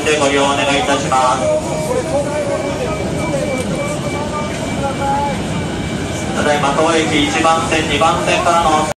でご利用お願いいたします。ただいま当駅1番線2番線からの